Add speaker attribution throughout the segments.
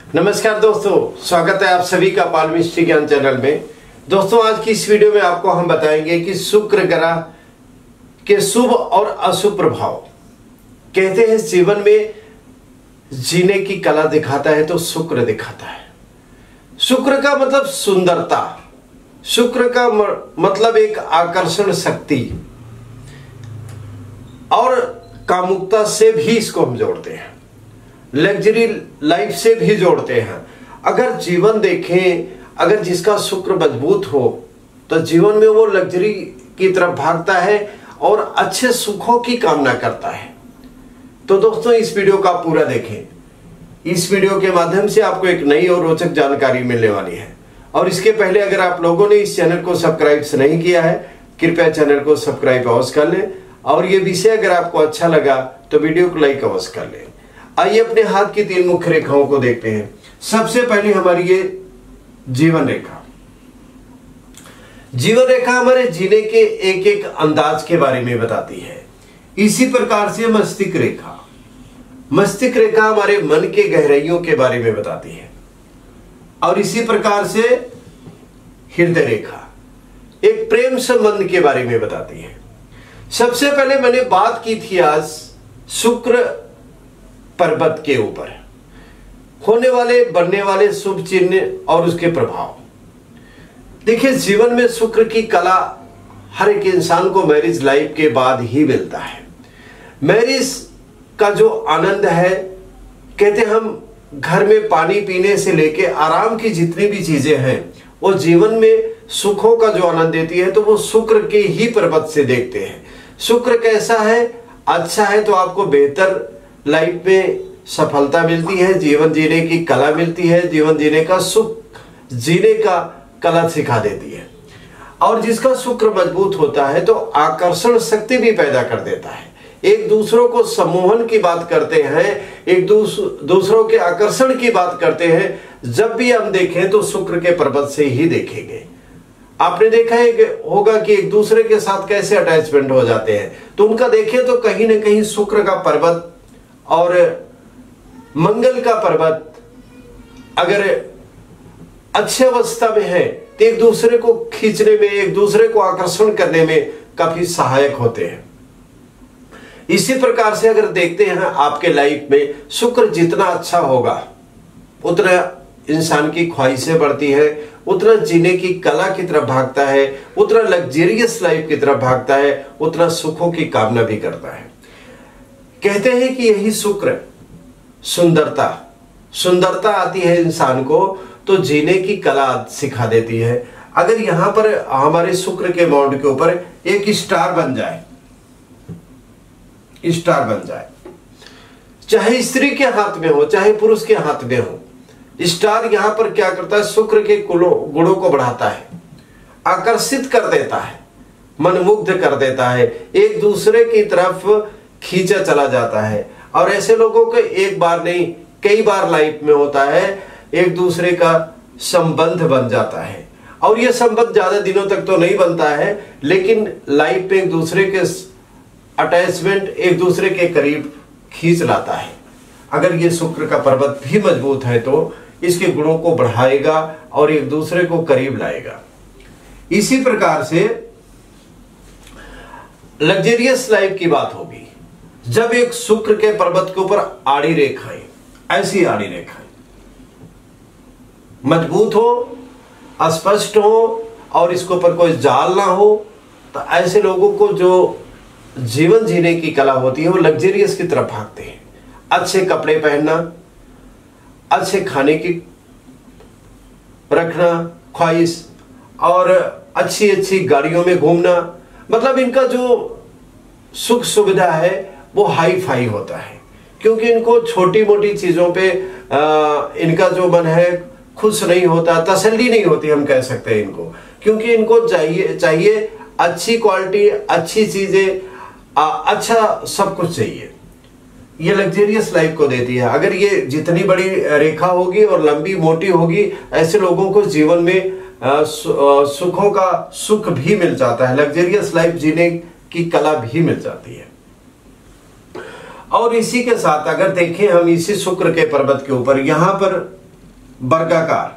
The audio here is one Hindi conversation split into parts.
Speaker 1: नमस्कार दोस्तों, स्वागत है आप सभी का पाल मिस्ट्री ज्ञान चैनल में। दोस्तों, आज की इस वीडियो में आपको हम बताएंगे कि शुक्र ग्रह के शुभ और अशुभ प्रभाव। कहते हैं जीवन में जीने की कला दिखाता है तो शुक्र दिखाता है। शुक्र का मतलब सुंदरता, शुक्र का मतलब एक आकर्षण शक्ति और कामुकता से भी इसको हम जोड़ते हैं, लग्जरी लाइफ से भी जोड़ते हैं। अगर जीवन देखें, अगर जिसका शुक्र मजबूत हो तो जीवन में वो लग्जरी की तरफ भागता है और अच्छे सुखों की कामना करता है। तो दोस्तों, इस वीडियो का पूरा देखें। इस वीडियो के माध्यम से आपको एक नई और रोचक जानकारी मिलने वाली है। और इसके पहले अगर आप लोगों ने इस चैनल को सब्सक्राइब नहीं किया है, कृपया चैनल को सब्सक्राइब अवश्य कर लें। और ये विषय अगर आपको अच्छा लगा तो वीडियो को लाइक अवश्य कर लें। आइए अपने हाथ की 3 मुख्य रेखाओं को देखते हैं। सबसे पहले हमारी ये जीवन रेखा। जीवन रेखा हमारे जीने के एक एक अंदाज के बारे में बताती है। इसी प्रकार से मस्तिष्क रेखा, मस्तिष्क रेखा हमारे मन के गहराइयों के बारे में बताती है। और इसी प्रकार से हृदय रेखा एक प्रेम संबंध के बारे में बताती है। सबसे पहले मैंने बात की थी आज शुक्र पर्वत के ऊपर होने वाले बनने वाले शुभ चिन्ह और उसके प्रभाव। देखिए, जीवन में शुक्र की कला हर एक इंसान को मैरिज लाइफ के बाद ही मिलता है। मैरिज का जो आनंद है, कहते हम घर में पानी पीने से लेके आराम की जितनी भी चीजें हैं वो जीवन में सुखों का जो आनंद देती है तो वो शुक्र के ही पर्वत से देखते हैं। शुक्र कैसा है, अच्छा है तो आपको बेहतर लाइफ में सफलता मिलती है, जीवन जीने की कला मिलती है, जीवन जीने का सुख जीने का कला सिखा देती है। और जिसका शुक्र मजबूत होता है तो आकर्षण शक्ति भी पैदा कर देता है। एक दूसरों को सम्मोहन की बात करते हैं, एक दूसरों के आकर्षण की बात करते हैं। जब भी हम देखें तो शुक्र के पर्वत से ही देखेंगे। आपने देखा है कि होगा कि एक दूसरे के साथ कैसे अटैचमेंट हो जाते हैं, तो उनका देखें तो कहीं ना कहीं शुक्र का पर्वत और मंगल का पर्वत अगर अच्छी अवस्था में है तो एक दूसरे को खींचने में, एक दूसरे को आकर्षण करने में काफी सहायक होते हैं। इसी प्रकार से अगर देखते हैं आपके लाइफ में शुक्र जितना अच्छा होगा उतना इंसान की ख्वाहिशें बढ़ती है, उतना जीने की कला की तरफ भागता है, उतना लग्जरियस लाइफ की तरफ भागता है, उतना सुखों की कामना भी करता है। कहते हैं कि यही शुक्र सुंदरता आती है इंसान को तो जीने की कला सिखा देती है। अगर यहां पर हमारे शुक्र के माउंट के ऊपर एक स्टार बन जाए, चाहे स्त्री के हाथ में हो चाहे पुरुष के हाथ में हो, स्टार यहां पर क्या करता है, शुक्र के गुणों को बढ़ाता है, आकर्षित कर देता है, मनमुग्ध कर देता है, एक दूसरे की तरफ खींचा चला जाता है। और ऐसे लोगों को एक बार नहीं कई बार लाइफ में होता है, एक दूसरे का संबंध बन जाता है। और यह संबंध ज्यादा दिनों तक तो नहीं बनता है, लेकिन लाइफ में एक दूसरे के अटैचमेंट एक दूसरे के करीब खींच लाता है। अगर ये शुक्र का पर्वत भी मजबूत है तो इसके गुणों को बढ़ाएगा और एक दूसरे को करीब लाएगा। इसी प्रकार से लग्जरियस लाइफ की बात होगी जब एक शुक्र के पर्वत के ऊपर आड़ी रेखाएं, ऐसी आड़ी रेखाएं मजबूत हो, स्पष्ट हो और इसके ऊपर कोई जाल ना हो, तो ऐसे लोगों को जो जीवन जीने की कला होती है वो लग्जरियस की तरफ भागते हैं। अच्छे कपड़े पहनना, अच्छे खाने की रखना ख्वाहिश और अच्छी अच्छी गाड़ियों में घूमना, मतलब इनका जो सुख सुविधा है वो हाई फाई होता है। क्योंकि इनको छोटी मोटी चीजों पे इनका जो मन है खुश नहीं होता, तसल्ली नहीं होती, हम कह सकते हैं इनको। क्योंकि इनको चाहिए अच्छी क्वालिटी, अच्छी चीजें, अच्छा सब कुछ चाहिए। ये लग्जरियस लाइफ को देती है। अगर ये जितनी बड़ी रेखा होगी और लंबी मोटी होगी, ऐसे लोगों को जीवन में सुखों का सुख भी मिल जाता है, लग्जरियस लाइफ जीने की कला भी मिल जाती है। और इसी के साथ अगर देखें हम इसी शुक्र के पर्वत के ऊपर, यहां पर वर्गाकार।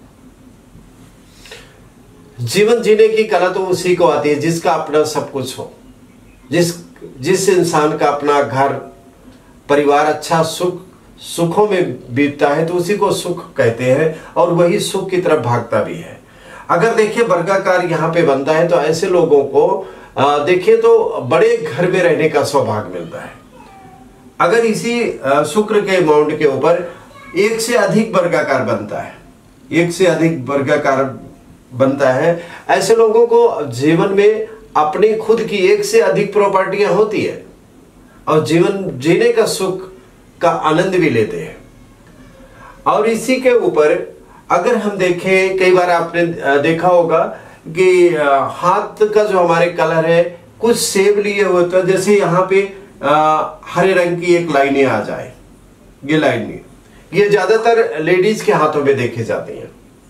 Speaker 1: जीवन जीने की कला तो उसी को आती है जिसका अपना सब कुछ हो, जिस इंसान का अपना घर परिवार अच्छा सुखों में बीतता है तो उसी को सुख कहते हैं और वही सुख की तरफ भागता भी है। अगर देखिए वर्गाकार यहाँ पे बनता है तो ऐसे लोगों को देखिए तो बड़े घर में रहने का सौभाग्य मिलता है। अगर इसी शुक्र के माउंट के ऊपर एक से अधिक वर्गाकार बनता है, एक से अधिक वर्गाकार बनता है, ऐसे लोगों को जीवन में अपनी खुद की एक से अधिक प्रॉपर्टियां होती है और जीवन जीने का सुख का आनंद भी लेते हैं। और इसी के ऊपर अगर हम देखें, कई बार आपने देखा होगा कि हाथ का जो हमारे कलर है कुछ सेब लिए हुए, तो जैसे यहाँ पे हरे रंग की एक लाइनें आ जाए, ये लाइनें ये ज्यादातर लेडीज के हाथों में देखे जाती हैं।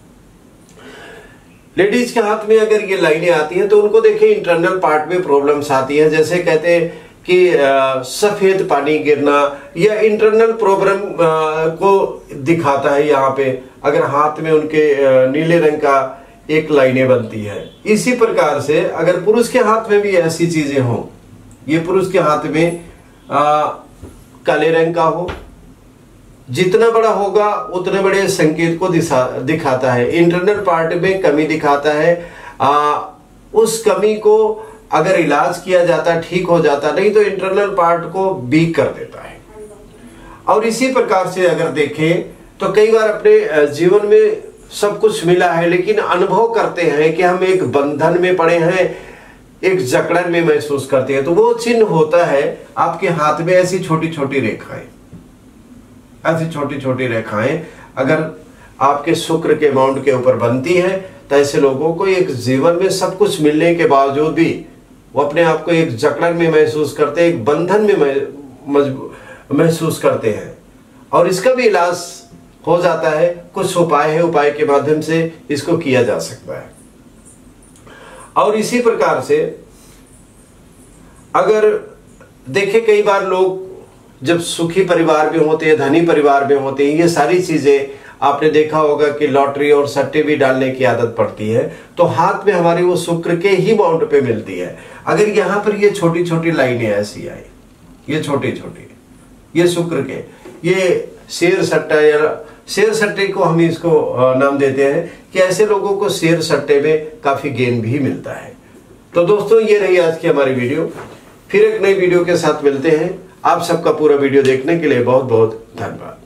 Speaker 1: लेडीज के हाथ में अगर ये लाइनें आती हैं तो उनको देखिए इंटरनल पार्ट में प्रॉब्लम्स आती है, जैसे कहते हैं कि सफेद पानी गिरना या इंटरनल प्रॉब्लम को दिखाता है। यहाँ पे अगर हाथ में उनके नीले रंग का एक लाइनें बनती है। इसी प्रकार से अगर पुरुष के हाथ में भी ऐसी चीजें हों, ये पुरुष के हाथ में काले रंग का हो, जितना बड़ा होगा उतने बड़े संकेत को दिखाता है, इंटरनल पार्ट में कमी दिखाता है। उस कमी को अगर इलाज किया जाता ठीक हो जाता, नहीं तो इंटरनल पार्ट को वीक कर देता है। और इसी प्रकार से अगर देखें तो कई बार अपने जीवन में सब कुछ मिला है लेकिन अनुभव करते हैं कि हम एक बंधन में पड़े हैं, एक जकड़न में महसूस करते हैं, तो वो चिन्ह होता है आपके हाथ में ऐसी छोटी छोटी रेखाएं, ऐसी छोटी छोटी रेखाएं अगर आपके शुक्र के माउंट के ऊपर बनती है तो ऐसे लोगों को एक जीवन में सब कुछ मिलने के बावजूद भी वो अपने आप को एक जकड़न में महसूस करते हैं, एक बंधन में महसूस करते हैं। और इसका भी इलाज हो जाता है, कुछ उपाय है, उपाय के माध्यम से इसको किया जा सकता है। और इसी प्रकार से अगर देखें कई बार लोग जब सुखी परिवार में होते हैं, धनी परिवार में होते हैं, ये सारी चीजें आपने देखा होगा कि लॉटरी और सट्टे भी डालने की आदत पड़ती है, तो हाथ में हमारी वो शुक्र के ही माउंट पे मिलती है। अगर यहाँ पर ये छोटी छोटी लाइनें ऐसी आई, ये छोटी छोटी, ये शुक्र के, ये शेर सट्टा या शेर सट्टे को हम इसको नाम देते हैं कि ऐसे लोगों को शेर सट्टे में काफी गेन भी मिलता है। तो दोस्तों ये रही आज की हमारी वीडियो, फिर एक नई वीडियो के साथ मिलते हैं। आप सबका पूरा वीडियो देखने के लिए बहुत बहुत धन्यवाद।